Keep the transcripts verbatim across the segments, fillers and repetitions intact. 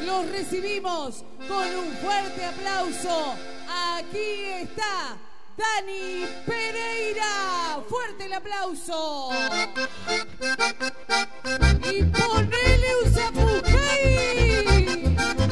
los recibimos con un fuerte aplauso. Aquí está Dani Pereira. Fuerte el aplauso. Y ponele un zapucay.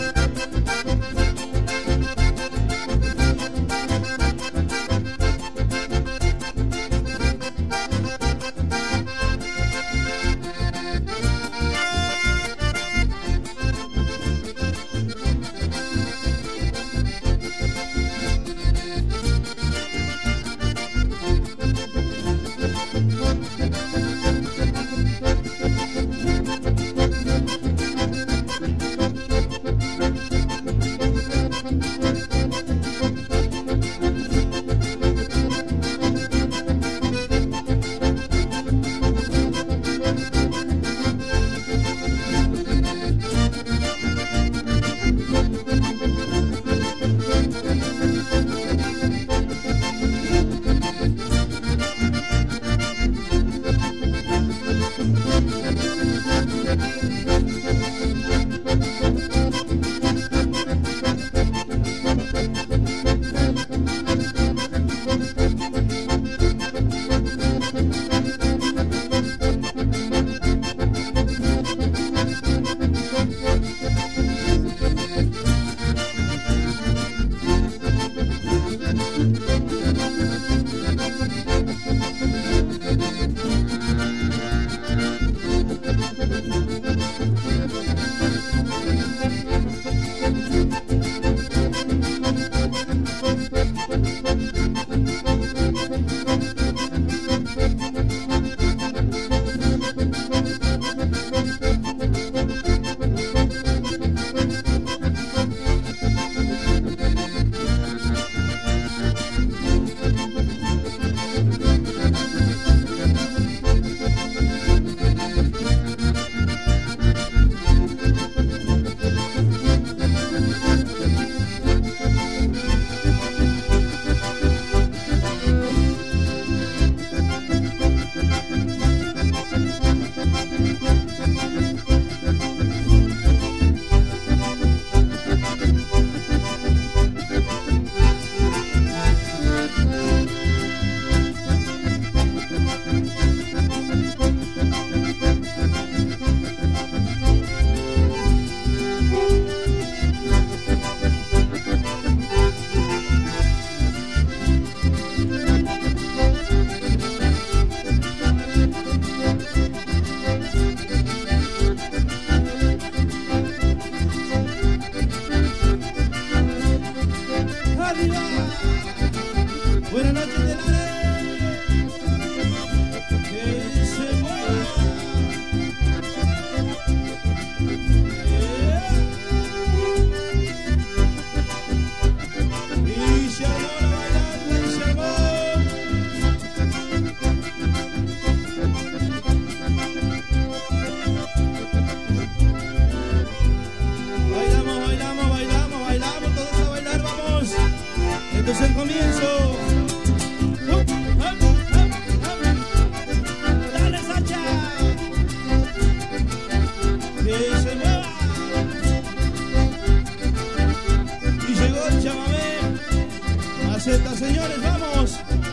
Señores, vamos.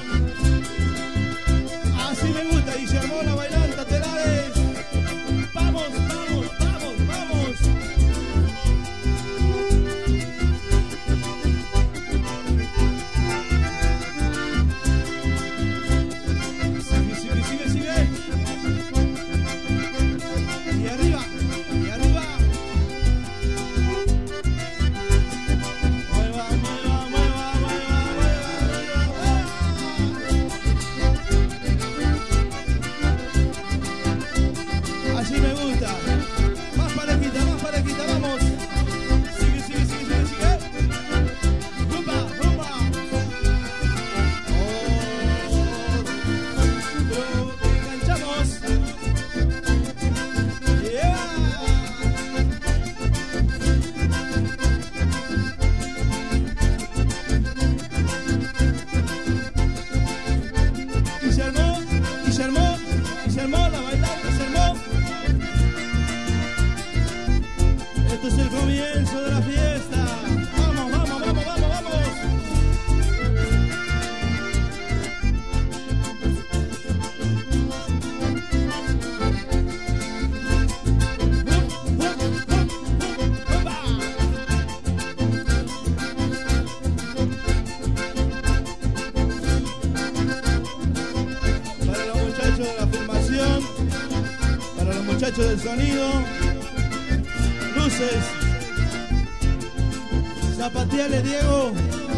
Así me gusta y se armó la bailanta, Telares. Vamos, vamos, vamos, vamos. Sigue, sigue, sigue, sigue. Y arriba, y arriba. Mueva, mueva, mueva, mueva, mueva, mueva. comienzo de la fiesta. Vamos, vamos, vamos, vamos, vamos. Para los muchachos de la filmación, para los muchachos del sonido, luces, zapateale, Diego.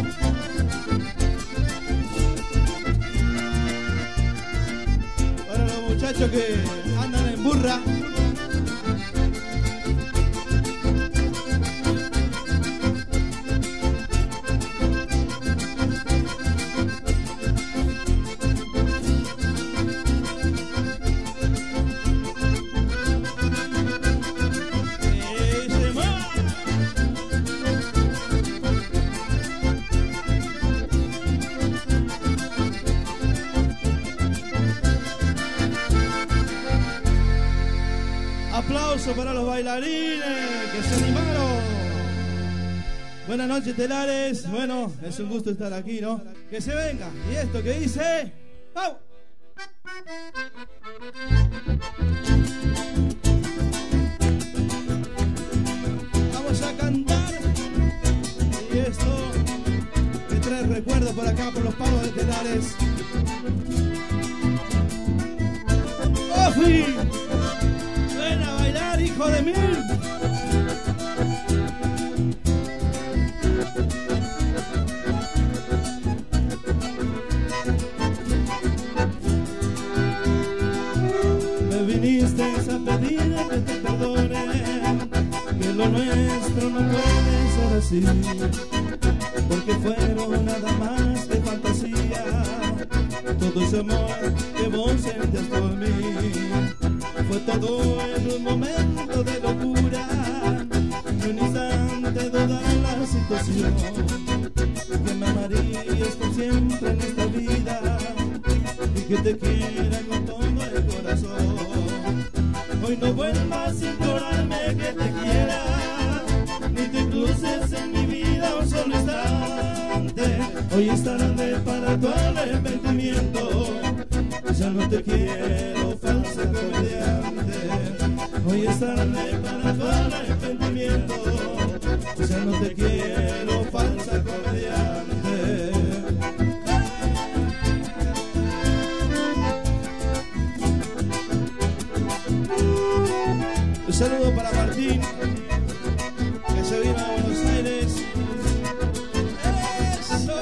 Para los muchachos que andan en burra, aplauso para los bailarines que se animaron. Buenas noches, telares. Bueno, es un gusto estar aquí, ¿no? Que se venga. Y esto que dice... ¡Au! Vamos a cantar. Y esto me trae recuerdos por acá, por los palos de telares. ¡Ofi! ¡Ven a bailar, hijo de mil! Me viniste a pedir que te perdone, que lo nuestro no puede ser así, porque fueron nada más que fantasía, todo ese amor que vos sentías por mí. Fue todo en un momento de locura, en un instante dudar la situación, que me amarías por siempre en esta vida y que te quiera con todo el corazón. Hoy no vuelvas a implorarme que te quiera, ni te cruces en mi vida un solo instante. Hoy es tarde para tu arrepentimiento, ya no te quiero, falsa comediante. Hoy es tarde para tu arrepentimiento, ya no te quiero, falsa comediante. Un saludo para Martín, que se vino a Buenos Aires. ¡Eso!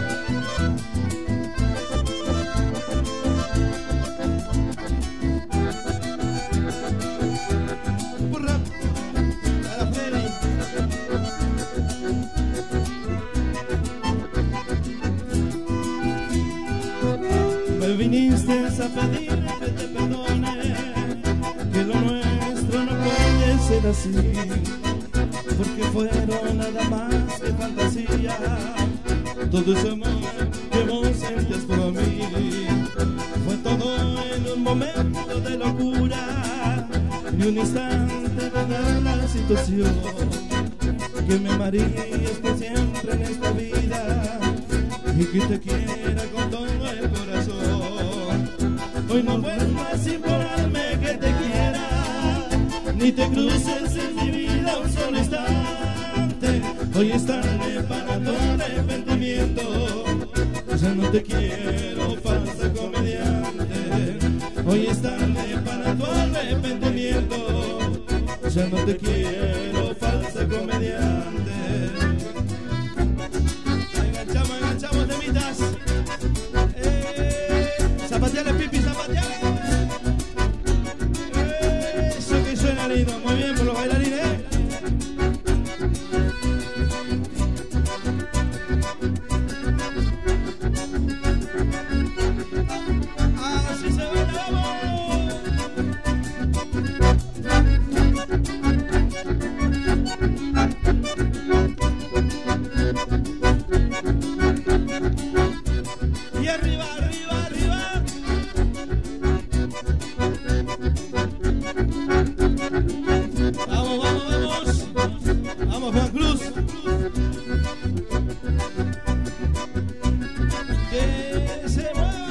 Me viniste a pedir que te perdone, que lo nuestro no puede ser así, porque fueron nada más que fantasía, todo ese amor que vos sentías por mí. Fue todo en un momento de locura, y un instante de dar la situación, que me amarías por siempre en esta vida y que te quiera con todo el corazón. Hoy no vuelvas a implorarme que te quiera, ni te cruces en mi vida un solo instante. Hoy es tarde para tu arrepentimiento, ya no te quiero, falsa comediante. Hoy es tarde para tu arrepentimiento, ya no te quiero, falsa comediante. Enganchamos, enganchamos temitas. Eh, zapateale, pipi, zapateale. Eso que suena lindo, muy bien por los bailarines. Así se baila, vamos. Vamos, Juan Cruz. Que se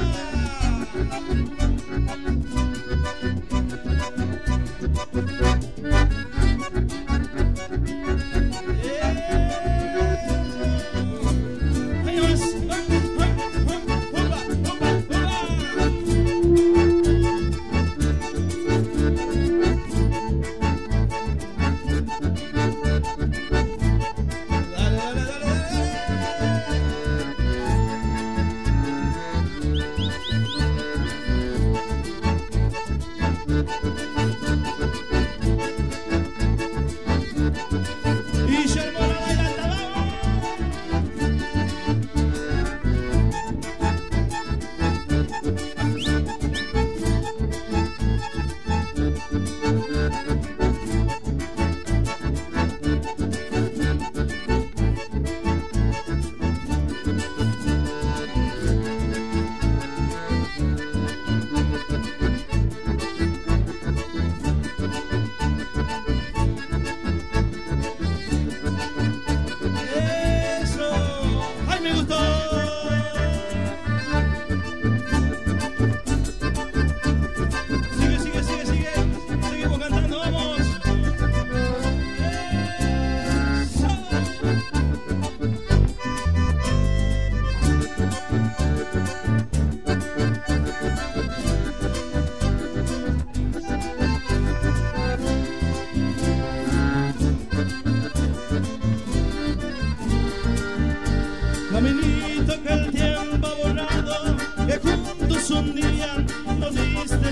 Caminito que el tiempo ha borrado, que juntos un día nos viste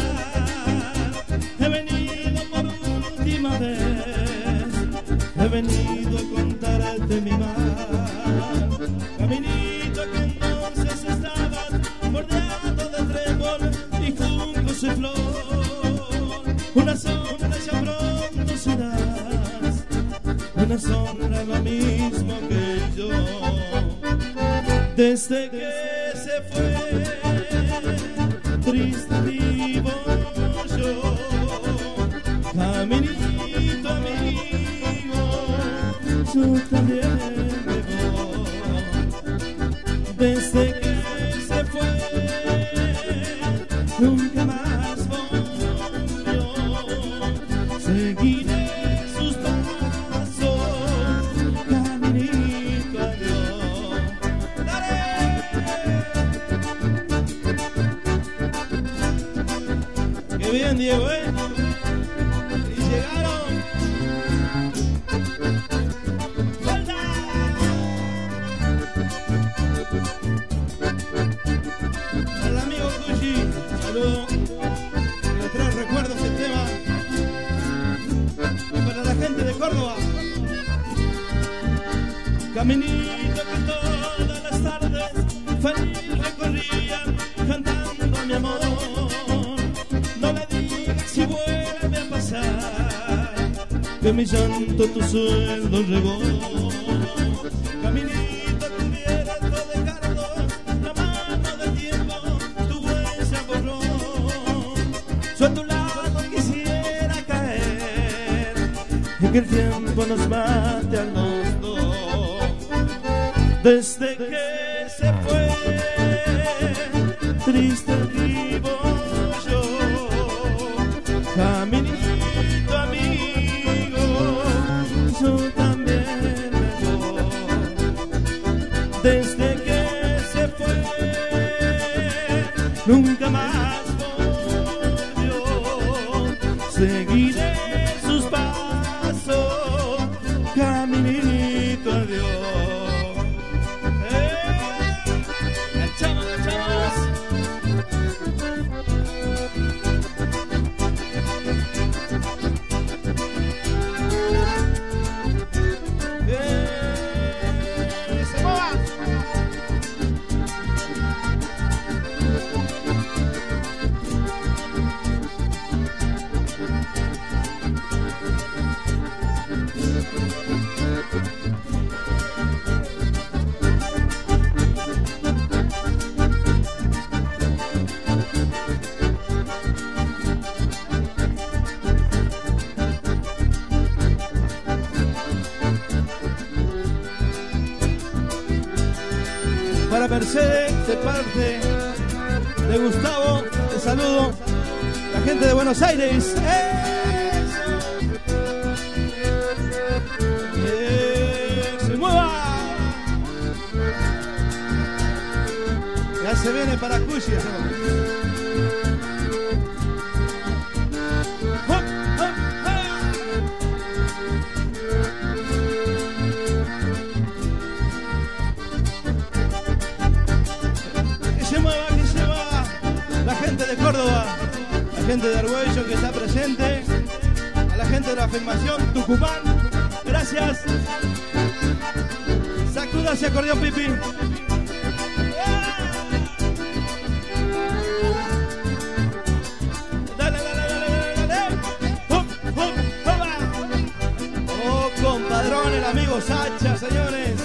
pasar. He venido por última vez, he venido a contarte mi mal. Caminito que entonces estabas bordeado de trébol y juncos y flor. Una sombra ya pronto serás, una sombra lo mismo que yo. Desde que se fue, triste vivo yo, caminito amigo, yo también me voy. Desde que se fue, nunca más volvió. Seguiré sus pasos, caminito adiós. Bien, Diego, ¿eh? Y llegaron. ¡Falta! Al amigo Cuchi, saludo. Le trae recuerdos el tema. Y para la gente de Córdoba. Caminito que todas las tardes feliz recorría cantando mi amor. Si vuelve a pasar, que mi llanto tu sueldo regó. Caminito cubierto de cardos, la mano del tiempo tu huella borró. Yo a tu lado quisiera caer y que el tiempo nos mate a los dos. Desde que se fue, triste vivo yo. Caminito amigo, yo también me voy. Desde que se fue, nunca más volvió. Seguiré sus pasos, caminito adiós. ¡Eh! ¡Echamos, echamos! Para Mercedes, de parte de Gustavo, te saludo. La gente de Buenos Aires. ¡Eso! ¡Que se mueva! Ya se viene para Cushi. Córdoba, la gente de Argüello que está presente, a la gente de la Afirmación Tucumán, gracias. Sacuda ese acordeón, Pipi. Dale, dale, dale, dale. Hop, hop, hopa. Oh, compadrón, el amigo Sacha, señores.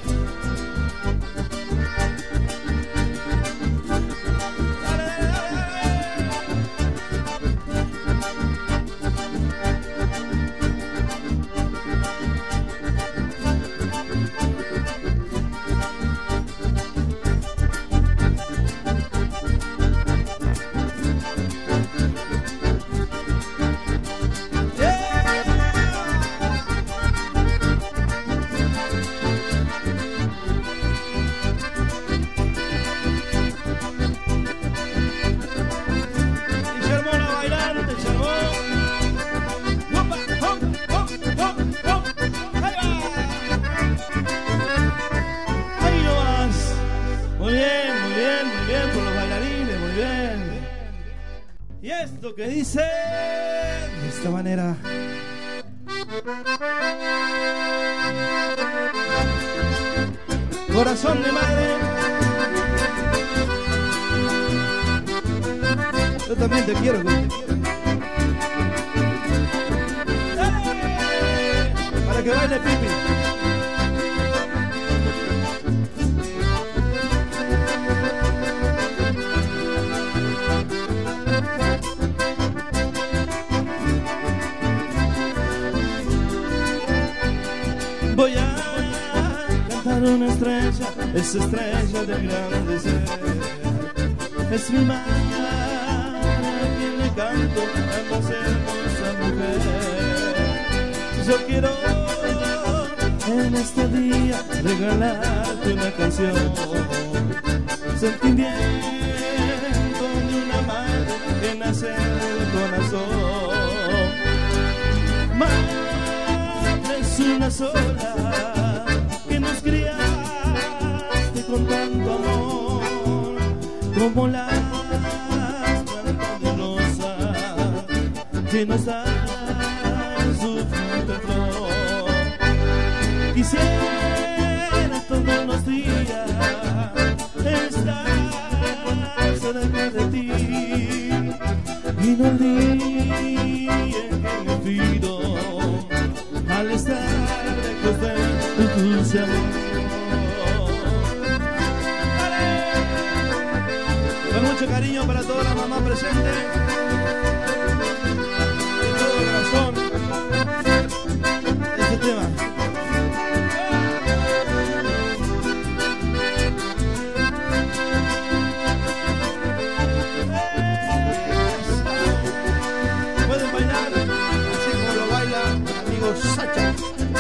Que dice de esta manera. Corazón de madre. Yo también te quiero. Para que baile Pipi. Voy a cantar una estrella, esa estrella de grande ser. Es mi madre a quien le canto a más hermosa mujer. Yo quiero en este día regalarte una canción, sentimiento de una madre que nace del corazón. Madre, es una sola que nos criaste con tanto amor, como las plantas de rosa que nos dan su fruta flor. Quisiera todos los días estar cerca de ti y no el día en que me olvido al estar lejos de tu dulce amor. Con mucho cariño para toda la mamá presente, de todo corazón, este tema. Pueden bailar así como lo baila el amigo Sacha.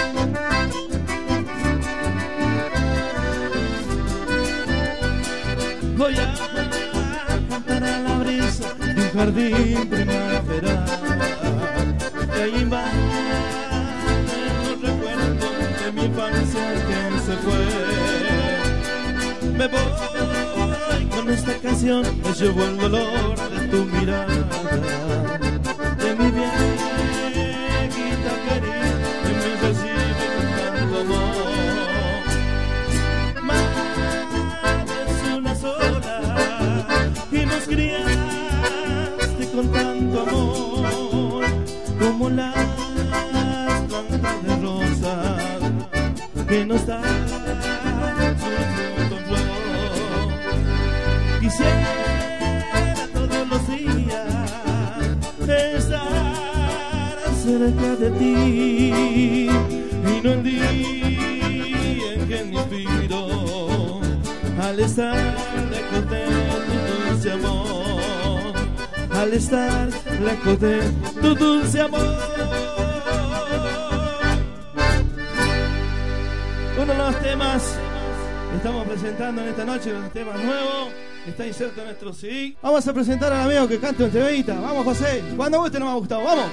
Voy a cantar a la brisa de un jardín primaveral, que ahí invaden los recuerdos de mi infancia que se fue. Me voy con esta canción, me llevo el dolor de tu mirada, de mi viejita querida que me recibe con tanto amor. Nos criaste con tanto amor, como las plantas de rosas que nos dan su fruto en flor. Quisiera todos los días estar cerca de ti y no el día en que me inspiro al estar lejos de tu dulce amor, al estar lejos de tu dulce amor. Uno de los temas que estamos presentando en esta noche, los temas nuevos, está inserto en nuestro C D. Vamos a presentar al amigo que canta un temita. Vamos, José, cuando guste no me ha gustado, vamos.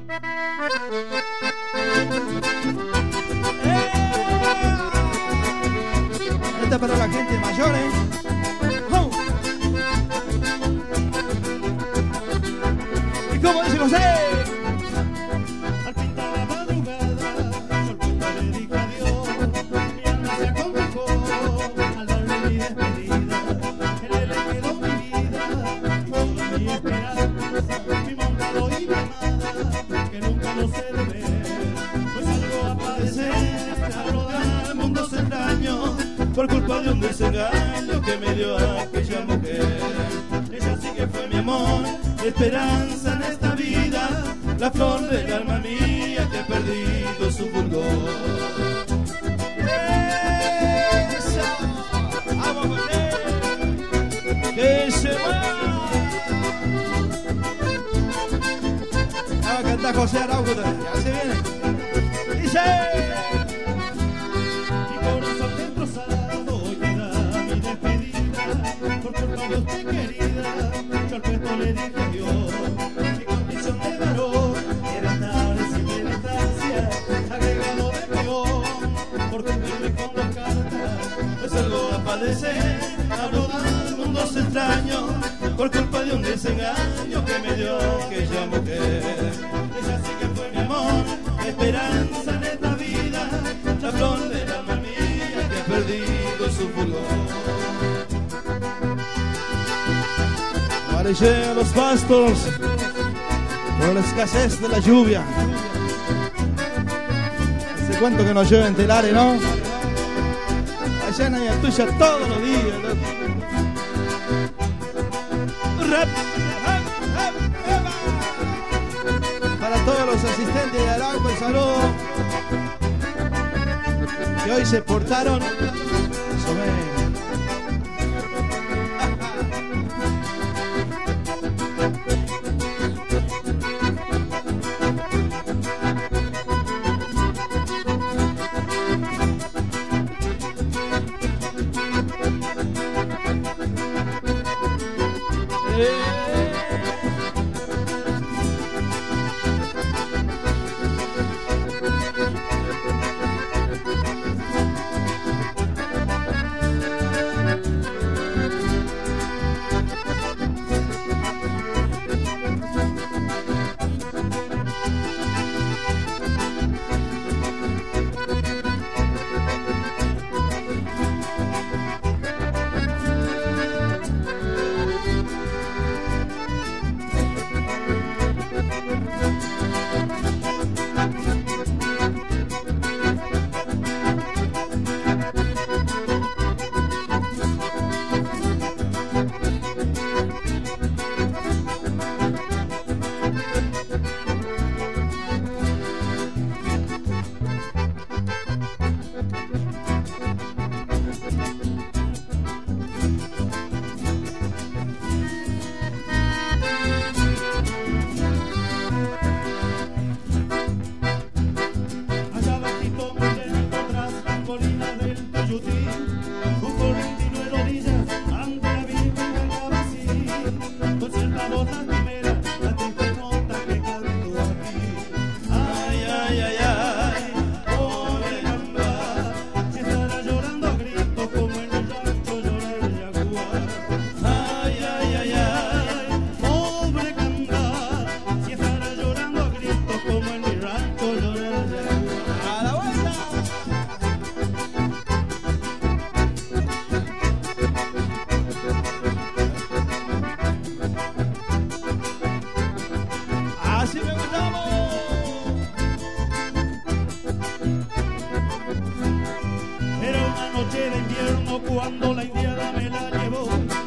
Esta para la gente mayor, ¿eh? ¡Oh! ¿Y cómo dice José? Al pintar la madrugada, yo al punto le dije adiós. Mi alma se acongojó al darle mi despedida. Él le quedó mi vida y toda mi esperanza, mi montado y mi amada, que nunca lo sé de ver. Pues salgo a padecer, a rodar mundos extraños, por culpa de un desengaño que me dio aquella mujer. Ella sí que fue mi amor, esperanza en esta vida, la flor del alma mía que ha perdido su fulgor. ¡Eso! ¡Vamos con él! ¡Que se va! Vamos a cantar José Araujo, ya se viene. ¡Dice! Usted querida, yo al puesto le dije adiós. Mi condición de varón era estar sin distancia, agregado de peor, por cumplirme con dos cartas. Pues salgo a padecer, a rodar mundos extraños, por culpa de un desengaño que me dio aquella mujer. Ella sí que fue mi amor, esperanza en esta vida, la flor del alma mía que ha perdido su fulgor. Llegan los pastos por la escasez de la lluvia. Hace cuánto que no llueve en Telare, ¿no? Allá en Ayatuya todos los días, ¿no? Para todos los asistentes de Arauco, el saludo, que hoy se portaron sobre. cuando la indiada me la llevó,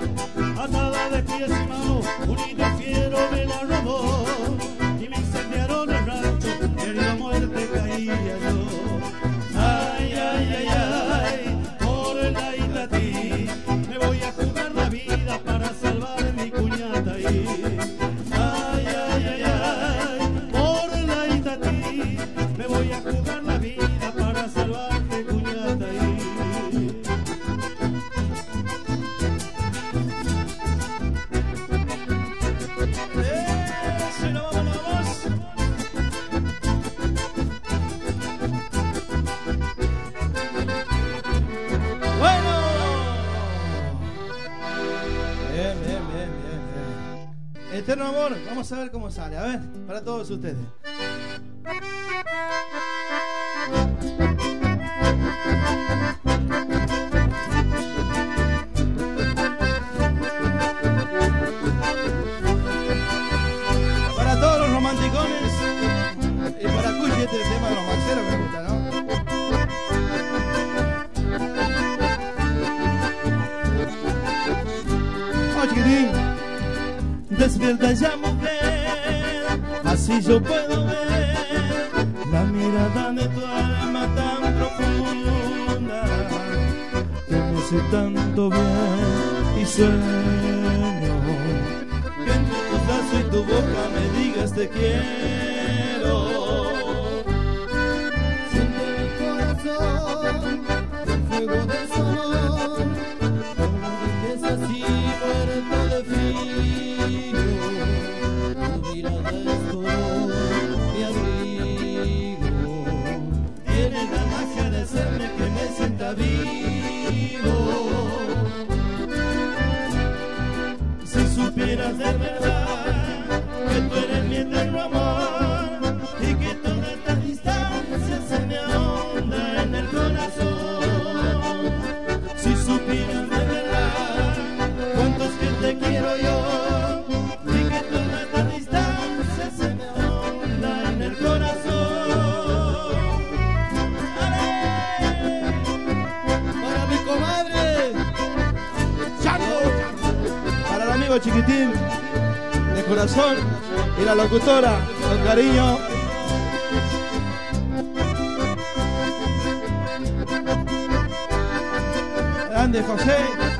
atada de pies y manos, un niño fiero me la robó, y me incendiaron el rancho, herida muerte caía yo. Ay, ay, ay, ay, por la Itatí, Eterno amor, vamos a ver cómo sale. A ver, para todos ustedes. Para todos los romanticones y para Cuchi, este tema de los maxeros me gusta, ¿no? Oh, chiquitín. Despierta ya, mujer, así yo puedo ver la mirada de tu alma tan profunda que me hace tanto bien y sueño que entre tus brazos y tu boca me digas te quiero. Siente mi corazón el fuego del sol, no dejes así muerto de frío. Tu mirada es todo mi abrigo, Tiene la magia de hacerme que me sienta vivo. Si supieras de verdad que tú eres mi eterno amor y que toda esta distancia se me ahonda en el corazón. Si supieras de verdad cuánto es que te quiero yo y que toda esta distancia se me ahonda en el corazón. ¡Ale! para mi comadre ¡Chaco! Para el amigo chiquitín de corazón y la locutora con cariño. Grande José.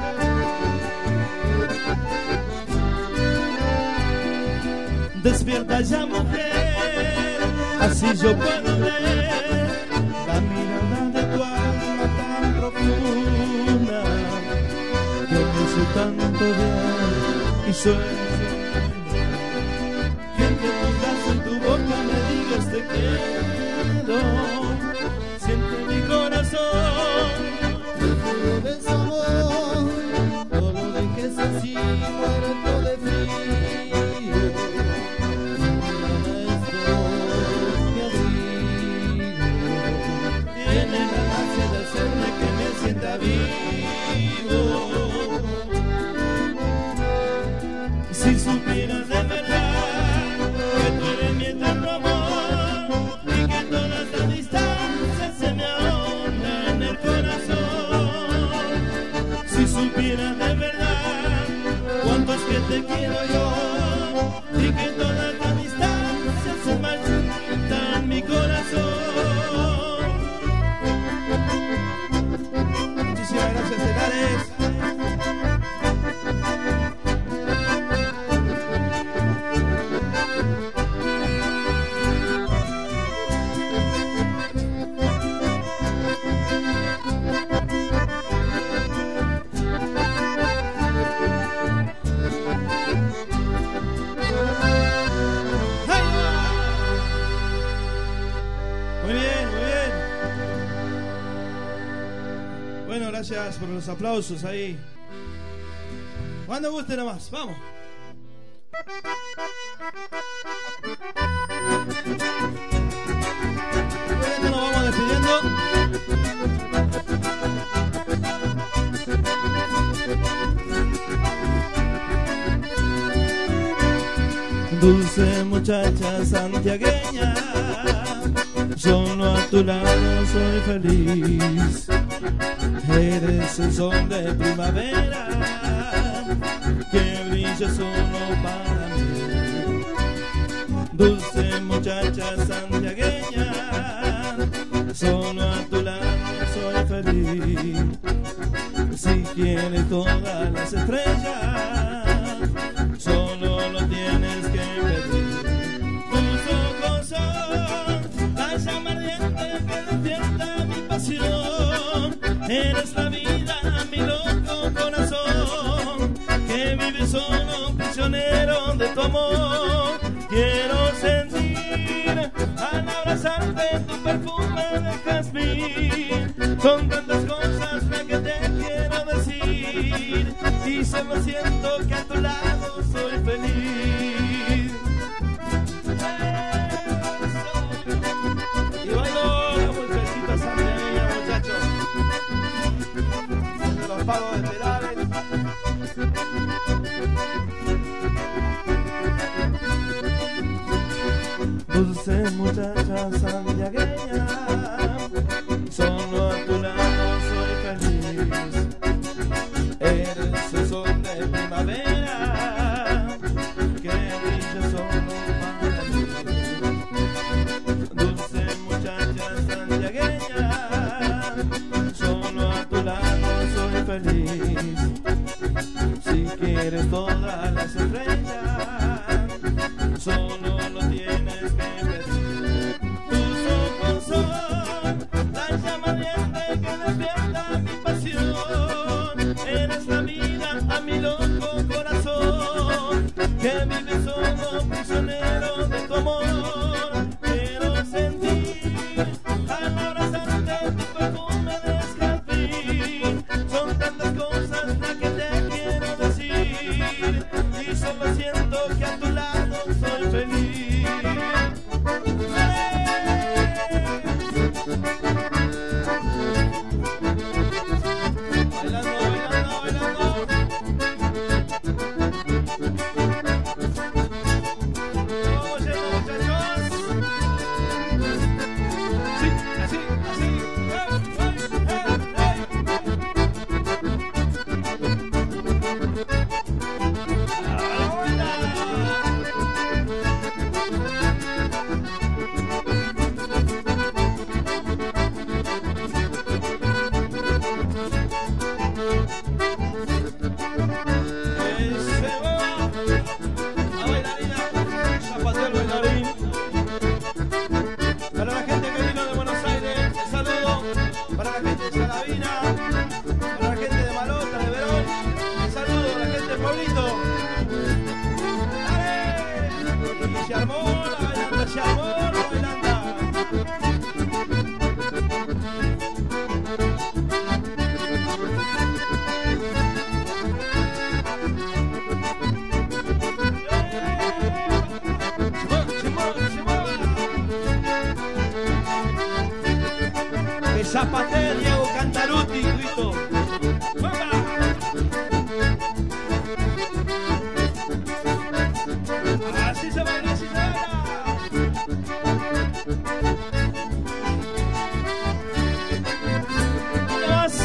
Despierta ya, mujer, así yo puedo ver la mirada de tu alma tan profunda que me hace tanto bien y sueño que entre tus brazos y tu boca me digas te quiero. Siente mi corazón el fuego del sabor, no lo dejes así muerto de frío. tiene la magia de hacerme que me sienta vivo. Si supieras de verdad que tú eres mi eterno amor y que toda esta distancia se me ahonda en el corazón. Si supieras de verdad cuánto es que te quiero yo y que toda esta distancia se marchita en mi corazón. Muchísimas gracias, Celares. Muy bien, muy bien. Bueno, gracias por los aplausos ahí. Cuando guste nomás, vamos. Bueno, nos vamos despidiendo. Dulce muchacha santiagueña, solo a tu lado soy feliz. Eres el sol de primavera que brilla solo para mí. Dulce muchacha santiagueña, solo a tu lado soy feliz. Si quieres todas las estrellas, solo lo tienes que pedir. Tus ojos son la llama ardiente que despierta mi pasión. Eres la vida, mi loco corazón, que vive solo prisionero de tu amor. Quiero sentir al abrazarte tu perfume de jazmín. Son tantas cosas las que te quiero decir y solo siento que a tu lado soy feliz. Pago de Perales. Dulce muchacha santiagueña, solo a tu lado soy feliz. Eres el sol de primavera que brilla solo para mí. Dulce muchacha santiagueña, solo a tu lado soy feliz. Si quieres todas las estrellas, solo lo tienes que pedir. Tus ojos son la llama ardiente que despierta mi pasión. Eres la vida a mi loco corazón, que vive solo prisionero de tu amor. Quiero sentir al abrazarte tu perfume de jazmín. Son tantas cosas las que te quiero decir, y solo siento que a tu lado soy feliz. Bailando, bailando, bailando. Vamos yendo, muchachos. Sí, así, así. Hey, hey, hey, hey. A la vuelta. Ese va a bailarina, zapateo al bailarín. Para la gente que vino de Buenos Aires, un saludo. Para la gente de Salavina, para la gente de Malota, de Verón, un saludo a la gente de Pablito. ¡Dale! Y se armó la bailanda, se armó la bailanda. Se mueve, se mueve. Que zapatee Diego Cantaruti, grito. ¡Venga! Así se baila, así se baila. ¿Dónde vas?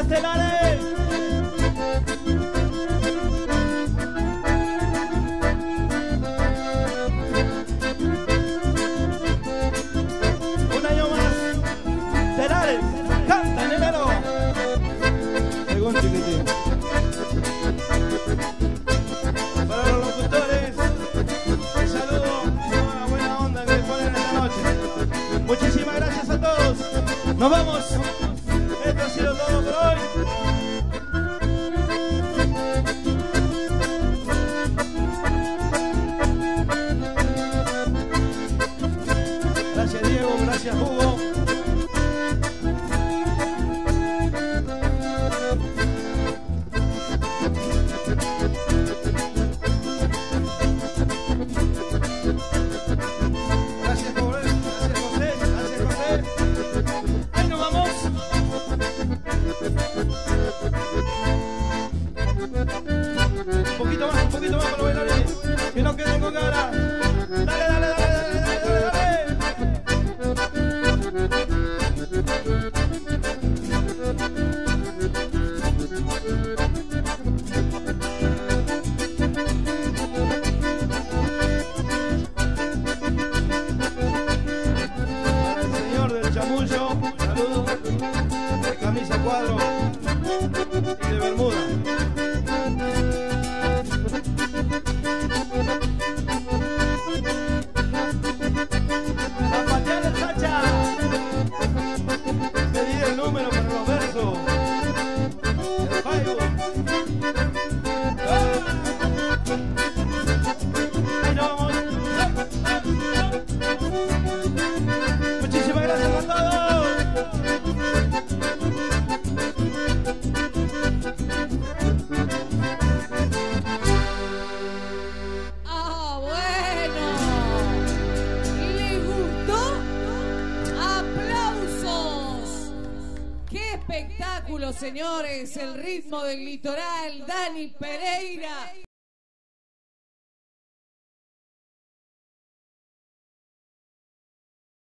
gracias, Telares. Un año más. Telares, canta en enero. Según chiquitín. Para los locutores, un saludo y una buena onda que les ponen esta noche. Muchísimas gracias a todos. Nos vamos. Esto ha sido todo por hoy. Gracias Diego, gracias Hugo. Gracias José, gracias José, gracias José. Ahí nos vamos. Un poquito más, un poquito más para los bailarines. Que no queden con cara. Dale, dale, dale, dale, dale, dale, dale. El señor del chamullo, saludos. De camisa cuadro y de bermuda. Zapatear el Sacha. Pedir el número para los versos. El Faibo. Ahí nos vamos. Muchísimas gracias a todos. Ah, bueno. ¿Le gustó? ¡Aplausos! ¡Qué espectáculo, señores! El ritmo del litoral, Dani Pereira.